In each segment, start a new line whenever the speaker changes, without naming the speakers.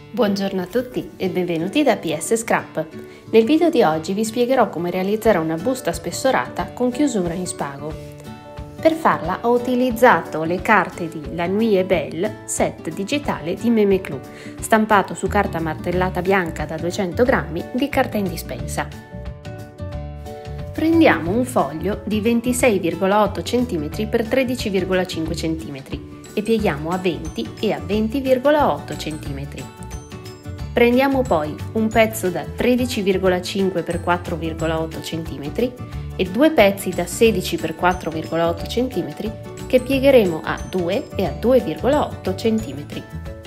Buongiorno a tutti e benvenuti da PS Scrap. Nel video di oggi vi spiegherò come realizzare una busta spessorata con chiusura in spago. Per farla ho utilizzato le carte di La Nuit est Belle, set digitale di Meme Clou, stampato su carta martellata bianca da 200 grammi di carta in dispensa. Prendiamo un foglio di 26,8 cm x 13,5 cm e pieghiamo a 20 e a 20,8 cm. Prendiamo poi un pezzo da 13,5 x 4,8 cm e due pezzi da 16 x 4,8 cm che piegheremo a 2 e a 2,8 cm.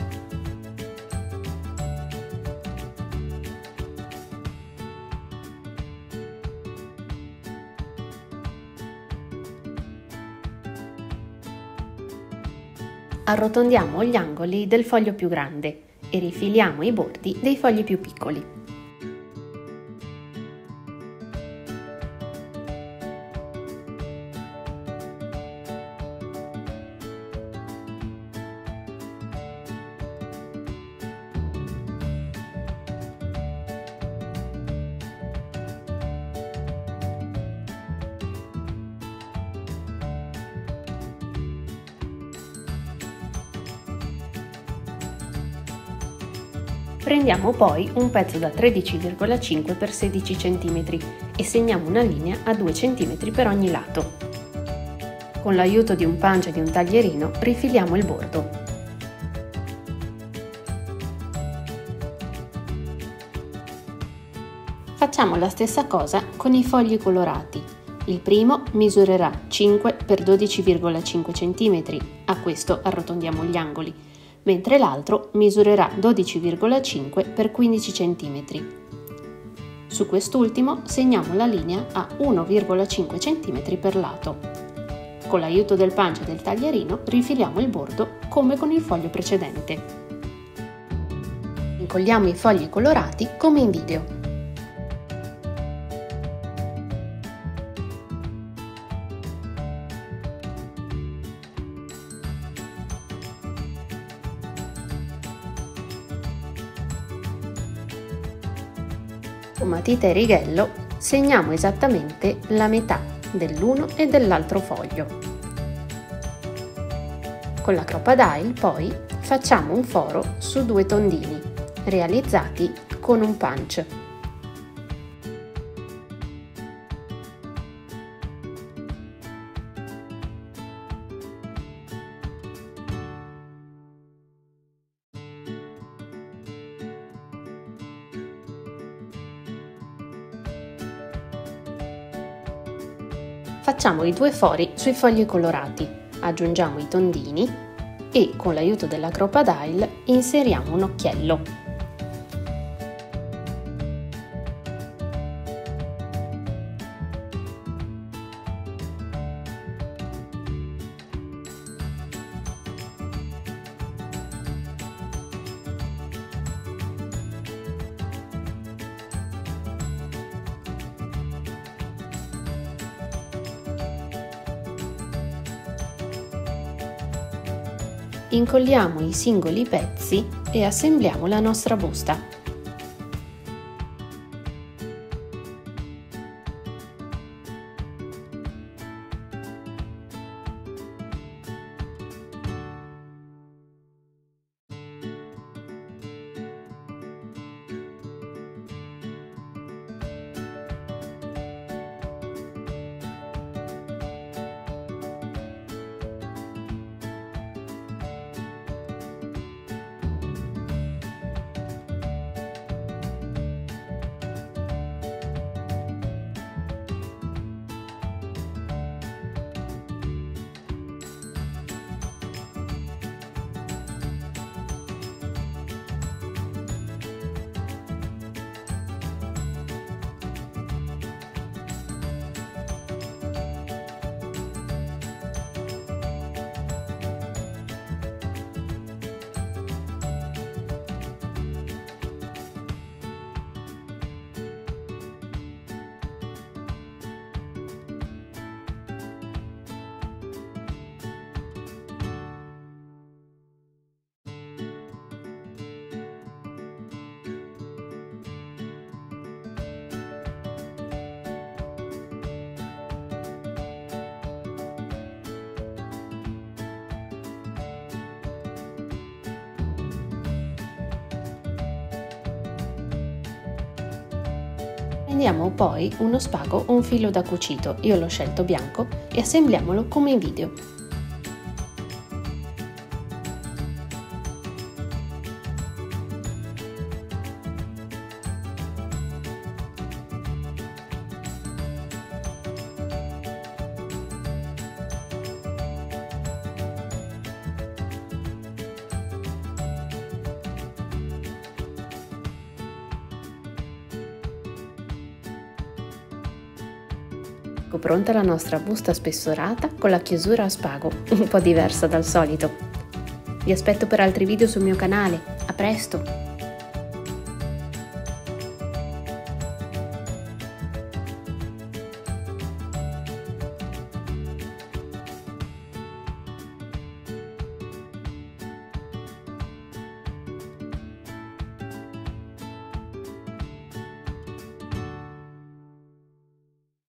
Arrotondiamo gli angoli del foglio più grande e rifiliamo i bordi dei fogli più piccoli. Prendiamo poi un pezzo da 13,5 x 16 cm e segniamo una linea a 2 cm per ogni lato. Con l'aiuto di un punch e di un taglierino rifiliamo il bordo. Facciamo la stessa cosa con i fogli colorati. Il primo misurerà 5 x 12,5 cm, a questo arrotondiamo gli angoli, mentre l'altro misurerà 12,5 x 15 cm. Su quest'ultimo segniamo la linea a 1,5 cm per lato. Con l'aiuto del punch e del taglierino rifiliamo il bordo come con il foglio precedente. Incolliamo i fogli colorati come in video. Con matita e righello segniamo esattamente la metà dell'uno e dell'altro foglio. Con la Crop-A-Dile poi facciamo un foro su due tondini realizzati con un punch. Facciamo i due fori sui fogli colorati, aggiungiamo i tondini e con l'aiuto della Crop-A-Dile inseriamo un occhiello. Incolliamo i singoli pezzi e assembliamo la nostra busta. Prendiamo poi uno spago o un filo da cucito, io l'ho scelto bianco, e assembliamolo come in video. Ecco pronta la nostra busta spessorata con la chiusura a spago, un po' diversa dal solito. Vi aspetto per altri video sul mio canale, a presto!